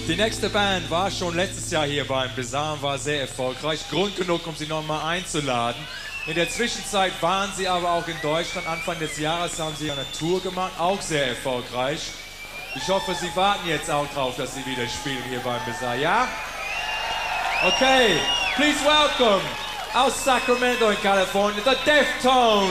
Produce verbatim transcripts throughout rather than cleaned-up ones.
Die nächste Band war schon letztes Jahr hier beim Bizarre und war sehr erfolgreich. Grund genug, um sie nochmal einzuladen. In der Zwischenzeit waren sie aber auch in Deutschland. Anfang des Jahres haben sie eine Tour gemacht, auch sehr erfolgreich. Ich hoffe, Sie warten jetzt auch drauf, dass sie wieder spielen hier beim Bizarre, ja? Okay, please welcome aus Sacramento in Kalifornien, the Deftones.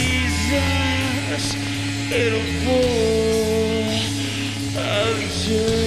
Jesus, it'll fall.